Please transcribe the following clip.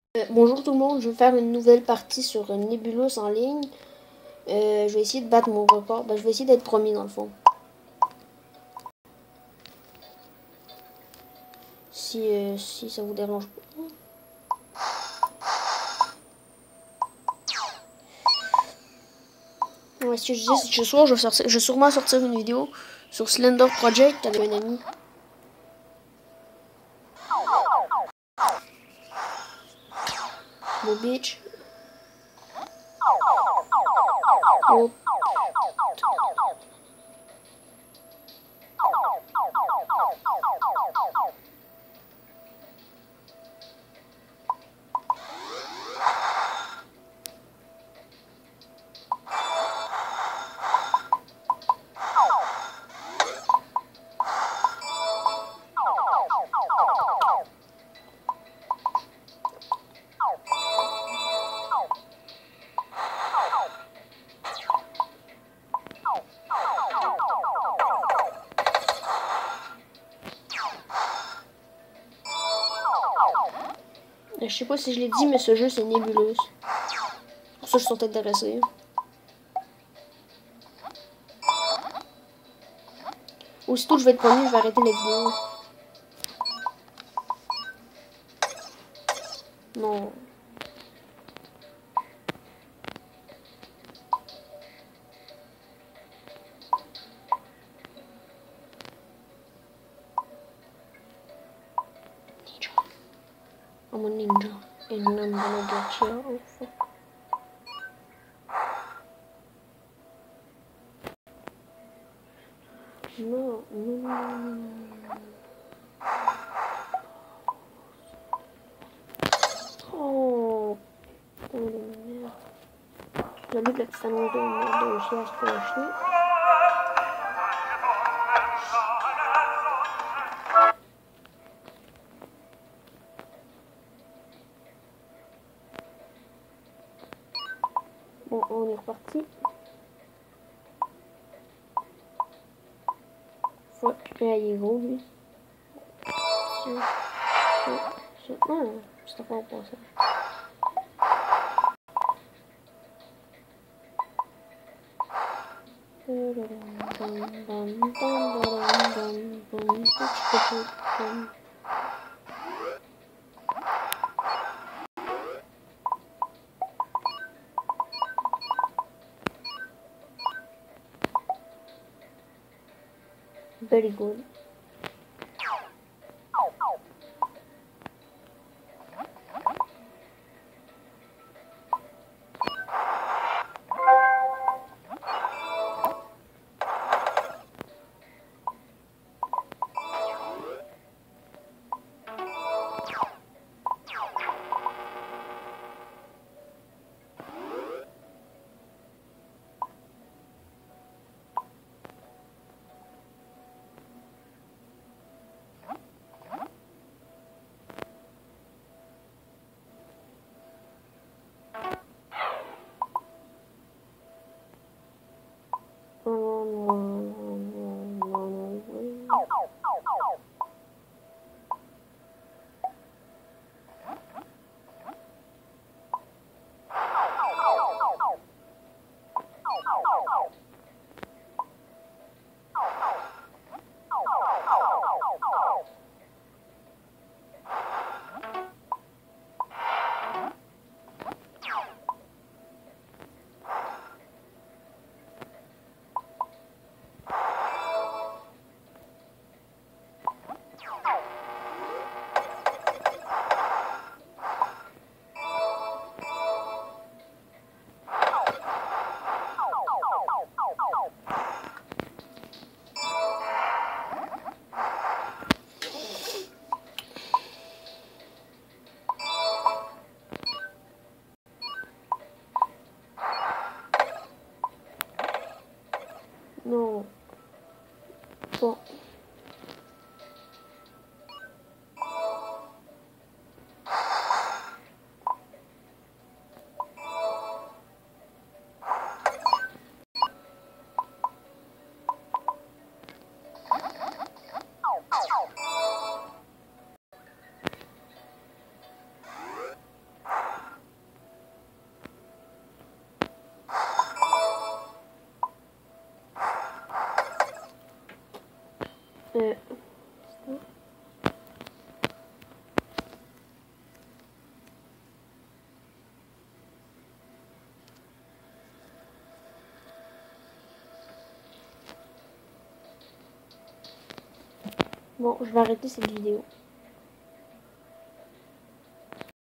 Bonjour tout le monde, je vais faire une nouvelle partie sur Nebulos en ligne. Je vais essayer de battre mon record. Je vais essayer d'être premier dans le fond. Si ça vous dérange pas. Ouais, ce que je dis, c'est que ce soir, je vais sûrement sortir une vidéo sur Slender Project avec un ami. Beau bitch. Oh. Je sais pas si je l'ai dit, mais ce jeu c'est Nebulos. Pour ça, je suis intéressé. Aussitôt que je vais être premier, je vais arrêter la vidéo. Non. I'm a ninja, and I'm gonna get you. Oh, fuck. No. Oh, putain de merde. J'ai lu la petite annonce de merde de chien à se faire chier. Bon, on est reparti. Fuck, il est gros lui. Non, c'est pas pour ça. Very good. Non. Bon. Euh, Bon, je vais arrêter cette vidéo.